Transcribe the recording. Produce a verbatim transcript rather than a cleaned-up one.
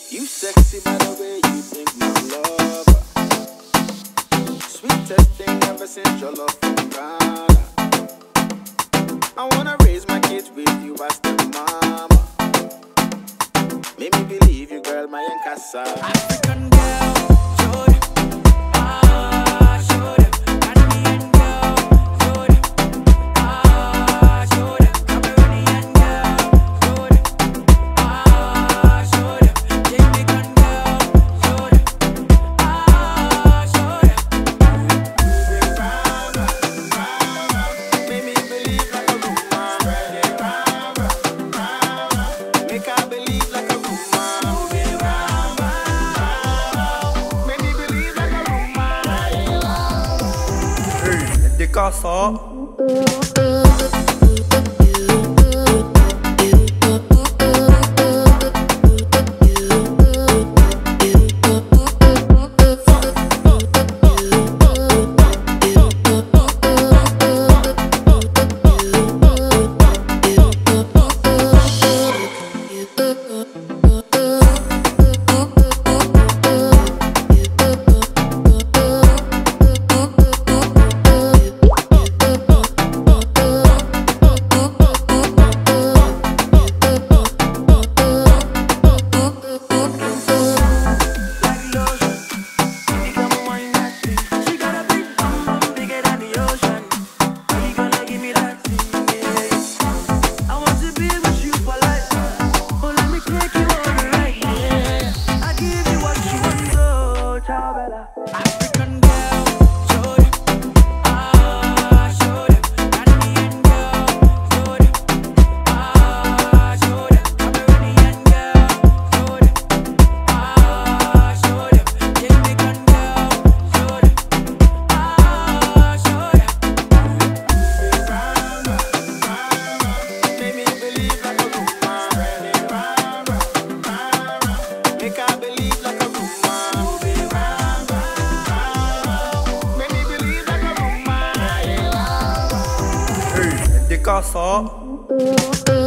You sexy by the way you think my lover. Sweetest thing ever since your love from Ghana. I wanna raise my kids with you as the mama. Make me believe you, girl, my Yankasa. African girl, show them. Ah, show them. Caribbean girl, show them. Ah, show them. Cameroonian girl, show them. Ah, show them. Jamaican girl, show them. Ah, show them. Make me believe like a woman. Make I believe like a woman. De casa. African girl, show them. Ah, show them. Caribbean girl, show them. Ah, show them. Cameroonian girl, show them. Ah, show them. Jamaican girl, show them. Ah, show them. Make me believe like a woman. Make I believe like a woman. De casa.